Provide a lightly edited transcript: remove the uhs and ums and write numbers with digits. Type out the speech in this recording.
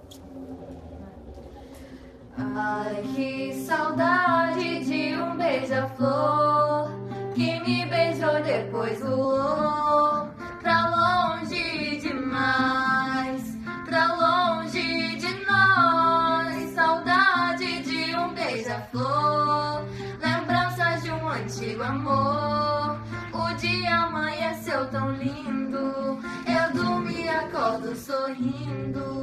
Ai, que saudade de um beija-flor que me beijou depois voou pra longe demais, pra longe de nós. Saudade de um beija-flor, lembranças de um antigo amor. O dia amanheceu tão lindo, eu durmo e acordo sorrindo.